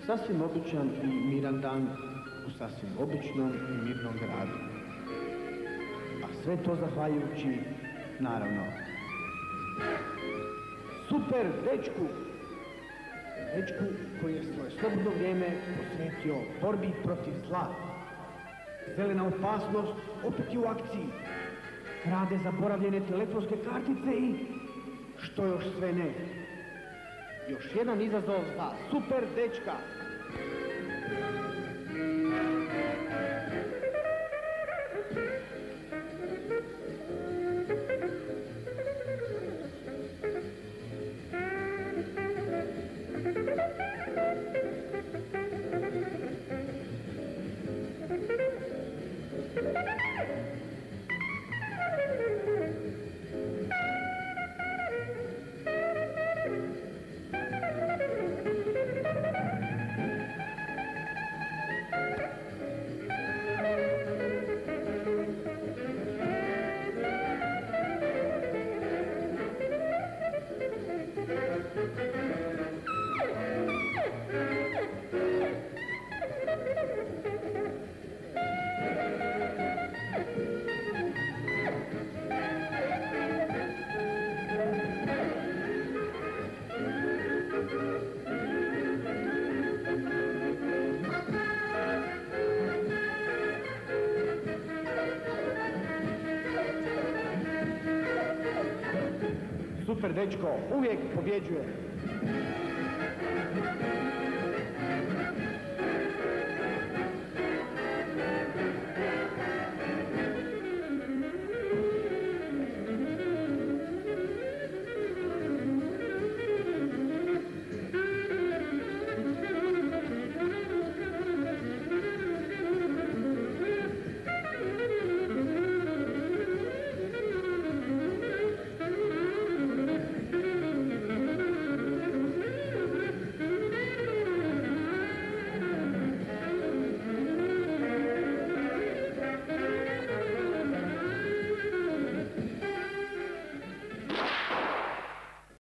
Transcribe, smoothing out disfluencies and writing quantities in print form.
Sasvim običan i miran dan u sasvim običnom i mirnom gradu. A sve to zahvaljujući, naravno, super dečku. Dečku koji je svoje slobodno vrijeme posvetio borbi protiv zla. Zelena opasnost opet je u akciji. Krade zaboravljene telefonske kartice i što još sve ne. Još jedan izazov za super dečka. Super dečko uvijek pobjeđuje.